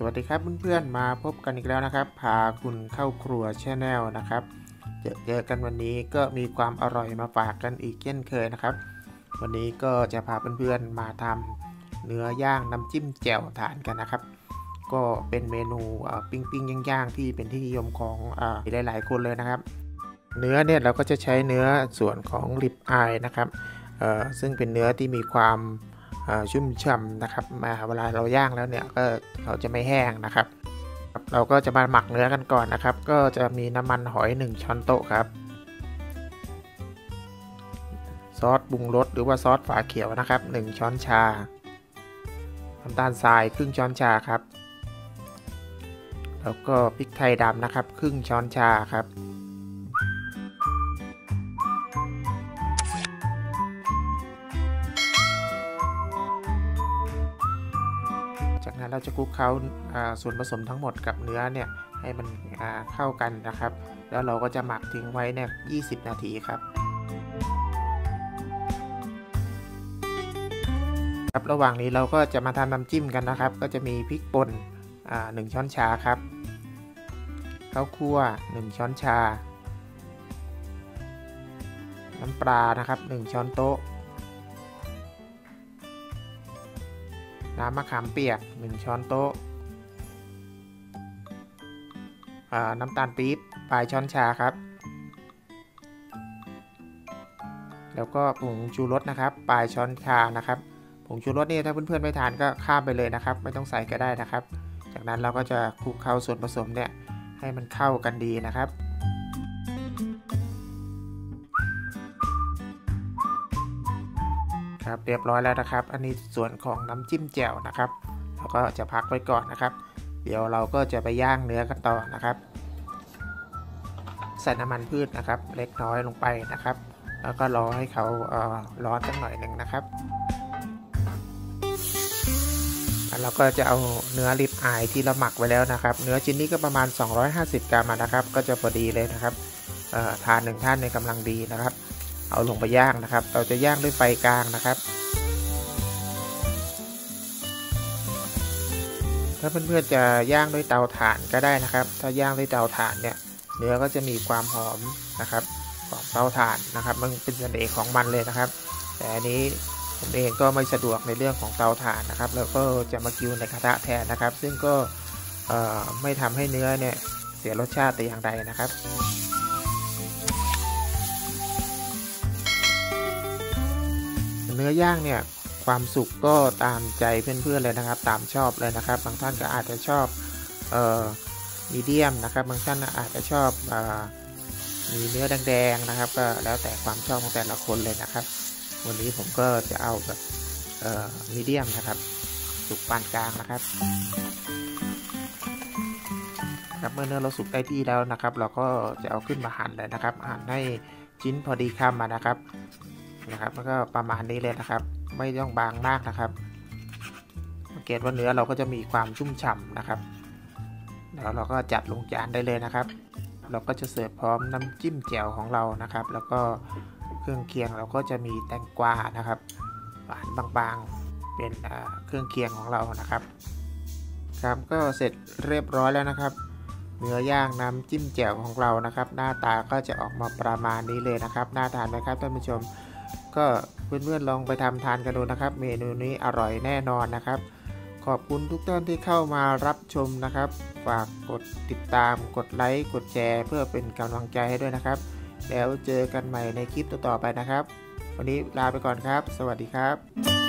สวัสดีครับเพื่อนๆมาพบกันอีกแล้วนะครับพาคุณเข้าครัวชาแนลนะครับเจอกันวันนี้ก็มีความอร่อยมาฝากกันอีกเช่นเคยนะครับวันนี้ก็จะพาเพื่อนๆมาทำเนื้อย่างน้ำจิ้มแจ่วทานกันนะครับก็เป็นเมนูปิ้งย่างที่เป็นที่นิยมของหลายๆคนเลยนะครับเนื้อเนี่ยเราก็จะใช้เนื้อส่วนของริบอายนะครับซึ่งเป็นเนื้อที่มีความชุ่มฉ่ำนะครับเวลาเราย่างแล้วเนี่ยก็เขาจะไม่แห้งนะครับเราก็จะมาหมักเนื้อกันก่อนนะครับก็จะมีน้ำมันหอย1ช้อนโต๊ะครับซอสปรุงรสหรือว่าซอสฝาเขียวนะครับ1ช้อนชาน้ำตาลทรายครึ่งช้อนชาครับแล้วก็พริกไทยดำนะครับครึ่งช้อนชาครับจากนั้นเราจะคลุกเคล้าส่วนผสมทั้งหมดกับเนื้อเนี่ยให้มันเข้ากันนะครับแล้วเราก็จะหมักทิ้งไว้เนี่ย20 นาทีครับระหว่างนี้เราก็จะมาทำน้ำจิ้มกันนะครับก็จะมีพริกป่น1ช้อนชาครับข้าวคั่ว1ช้อนชาน้ำปลานะครับ1ช้อนโต๊ะน้ำมะขามเปียก1ช้อนโต๊ะน้ำตาลปี๊บปลายช้อนชาครับแล้วก็ผงชูรสนะครับปลายช้อนชานะครับผงชูรสนี่ถ้าเพื่อนๆไม่ทานก็ข้ามไปเลยนะครับไม่ต้องใส่ก็ได้นะครับจากนั้นเราก็จะคลุกเคล้าส่วนผสมเนี่ยให้มันเข้ากันดีนะครับครับเรียบร้อยแล้วนะครับอันนี้ส่วนของน้ำจิ้มแจ่วนะครับเราก็จะพักไว้ก่อนนะครับเดี๋ยวเราก็จะไปย่างเนื้อกันต่อนะครับใส่น้ำมันพืชนะครับเล็กน้อยลงไปนะครับแล้วก็รอให้เขาร้อนสักหน่อยหนึ่งนะครับเราก็จะเอาเนื้อริบอายที่เราหมักไว้แล้วนะครับเนื้อชิ้นนี้ก็ประมาณ250 กรัมนะครับก็จะพอดีเลยนะครับทาน1ท่านในกำลังดีนะครับเอาลงไปย่างนะครับเราจะย่างด้วยไฟกลางนะครับถ้าเพื่อนๆจะย่างด้วยเตาถ่านก็ได้นะครับถ้าย่างด้วยเตาถ่านเนี่ยเนื้อก็จะมีความหอมนะครับของเตาถ่านนะครับมันเป็นเสน่ห์ของมันเลยนะครับแต่อันนี้ผมเองก็ไม่สะดวกในเรื่องของเตาถ่านนะครับแล้วก็จะมากิ้วในกระทะแทนนะครับซึ่งก็ไม่ทำให้เนื้อเนี่ยเสียรสชาติแต่อย่างใดนะครับเนื้อย่างเนี่ยความสุกก็ตามใจเพื่อนๆเลยนะครับตามชอบเลยนะครับบางท่านก็อาจจะชอบมีเดียมนะครับบางท่านอาจจะชอบมีเนื้อแดงๆนะครับก็แล้วแต่ความชอบของแต่ละคนเลยนะครับวันนี้ผมก็จะเอาแบบมีเดียมนะครับสุกปานกลางนะครับเมื่อเนื้อเราสุกได้ที่แล้วนะครับเราก็จะเอาขึ้นมาหั่นเลยนะครับหั่นให้ชิ้นพอดีคำนะครับแล้วก็ประมาณนี้เลยนะครับไม่ต้องบางมากนะครับสังเกตว่าเนื้อเราก็จะมีความชุ่มฉ่ำนะครับแล้วเราก็จัดลงจานได้เลยนะครับเราก็จะเสิร์ฟพร้อมน้ำจิ้มแจ่วของเรานะครับแล้วก็เครื่องเคียงเราก็จะมีแตงกวานะครับหวานบางๆเป็นเครื่องเคียงของเรานะครับก็เสร็จเรียบร้อยแล้วนะครับเนื้อย่างน้ำจิ้มแจ่วของเรานะครับหน้าตาก็จะออกมาประมาณนี้เลยนะครับน่าทานไหมครับท่านผู้ชมก็เพื่อนๆลองไปทำทานกันดูนะครับเมนูนี้อร่อยแน่นอนนะครับขอบคุณทุกท่านที่เข้ามารับชมนะครับฝากกดติดตามกดไลค์กดแชร์เพื่อเป็นกำลังใจให้ด้วยนะครับแล้วเจอกันใหม่ในคลิปต่อๆไปนะครับวันนี้ลาไปก่อนครับสวัสดีครับ